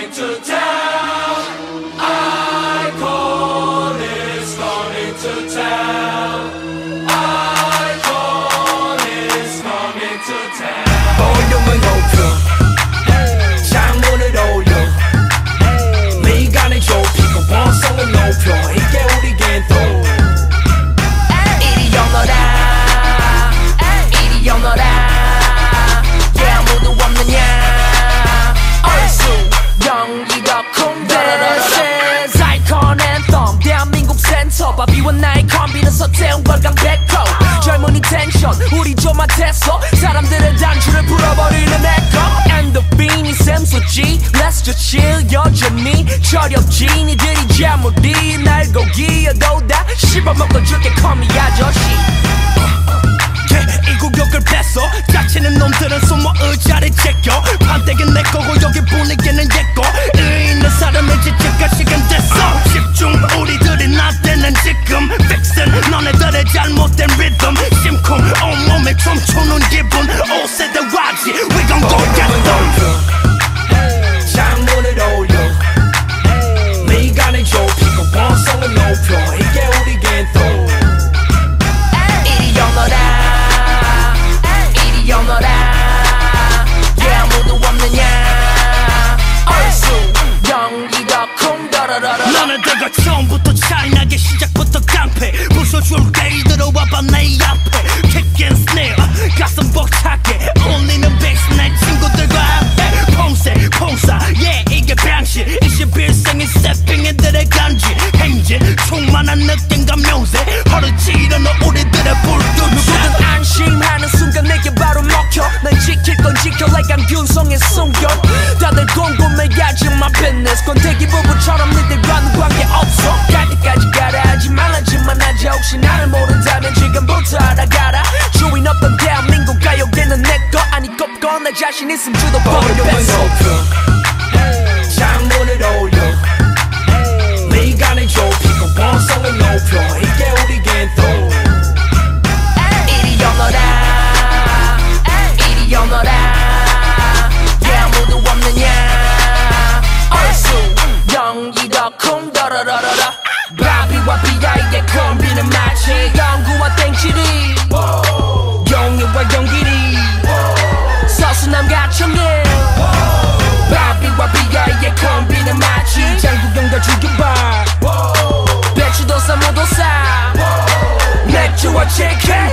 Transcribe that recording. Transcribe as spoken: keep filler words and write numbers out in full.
coming to town. Icon is coming to town. Icon is coming to town. 볼륨을 높여 창문을 올려 미간을 좁히고 원성을 높여 이게 우리 겐동. 이리 오너라 이리 오너라 예 아무도 없느냐 얼쑤 영기가 콩데레스 아이콘 앤썸 대한민국 센터 바비와 나의 콤비는 서태웅 걸강 백호 젊은이 텐션 우리 좀 핫했어 사람들의 단추를 풀어버리는 에코 엔더빈이 샘솟지 Let's just chill 여전히 저렵지 니들이 재물이 날 고기여도 다 씹어먹고 줄게 커미 아저씨. 이 구역을 뺐어 짜치는 놈들은 숨어 의자를 제껴 판때기는 내 거고 여기 분위기는 얘거 의리 있는 사람의 지적할 시간 됐어 집중 우리들이 나대는 지금 픽슨 너네들의 잘못된 리듬 심쿵 온몸에 춤추는 기분 오 세대 와지 We gon' go get them. 창문을 올려 미간을 좁히고 원성을 높여 이게 우리 겐동. 이리 오너라 오너라 예 아무도 없느냐 얼쑤 연기가 콩더러러러 너네들과 처음부터 차이나게 시작부터 깡패 부숴줄게 들어와봐 내 앞에 Kick and snare 가슴 벅차게 울리는 베이스 내 친구들과 함께 퐁세 퐁사 yeah 이게 방식 이십일 세기 세핑애들의 간지 행진 충만한 느낌과 묘세 허르지르는 우리들의 불두차 누구든 안심하는 순간 내게 바로 먹혀 난 지킬 건 지켜 like I'm 균성의 숨겨 다들 궁금해하지 my business 권태기 부부처럼 니들과는 관계없어 갈 때까지 가라 하지 말라지만 하자 혹시 나를 모른다면 지금부터 알아가라 주인 없던 대한민국 가요계는 내거 아니 꼽고 내 자신 있음 주도 볼륨을 뺐어 창문을 올려 미간을 좁히고 원성을 높여 이게 우리 겐동. 이리 오너라 이리 오너라 예 아무도 없느냐 얼쑤 연기가 콩더러러러러 바비와 비아이의 콤비는 마치 영구와 땡칠이 용유와 용길이 서수남과 청일 바비와 비아이의 콤비는 마치 장국영과 주균발 배추도사 모도사 맥주와 치킨